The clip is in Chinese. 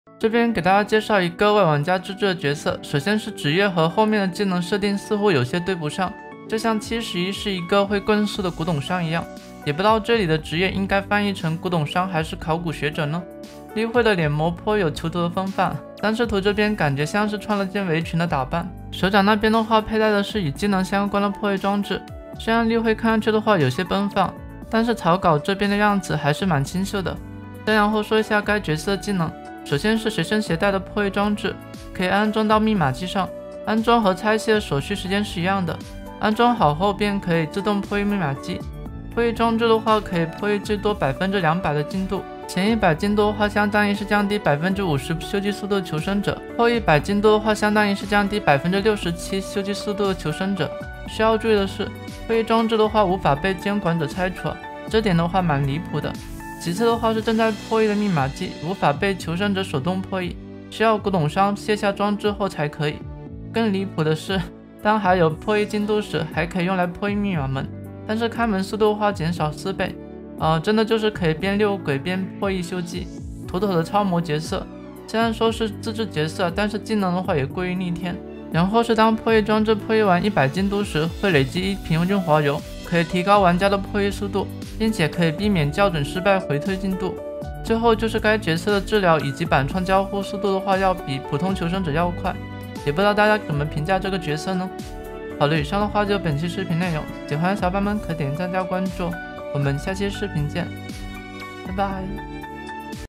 这边给大家介绍一个为玩家自制的角色，首先是职业和后面的技能设定似乎有些对不上，就像71是一个会棍术的古董商一样，也不知道这里的职业应该翻译成古董商还是考古学者呢？例会的脸模颇有囚徒的风范，三视图这边感觉像是穿了件围裙的打扮，手掌那边的话佩戴的是与技能相关的破译装置，虽然例会看上去的话有些奔放，但是草稿这边的样子还是蛮清秀的。再然后说一下该角色的技能，首先是随身携带的破译装置，可以安装到密码机上，安装和拆卸的手续时间是一样的，安装好后便可以自动破译密码机。破译装置的话可以破译最多200%的进度，前100进度的话相当于是降低50%修机速度的求生者，后100进度的话相当于是降低67%修机速度的求生者。需要注意的是，破译装置的话无法被监管者拆除，这点的话蛮离谱的。其次的话是正在破译的密码机无法被求生者手动破译，需要古董商卸下装置后才可以。更离谱的是，当还有破译进度时，还可以用来破译密码门，但是开门速度的话减少4倍，真的就是可以边遛鬼边破译修机，妥妥的超模角色。虽然说是自制角色，但是技能的话也过于逆天。然后是当破译装置破译完100进度时，会累积1瓶润滑油，可以提高玩家的破译速度，并且可以避免校准失败回退进度。最后就是该角色的治疗以及板创交互速度的话要比普通求生者要快，也不知道大家怎么评价这个角色呢？好了，以上的话就是本期视频内容，喜欢的小伙伴们可点赞加关注，我们下期视频见，拜拜。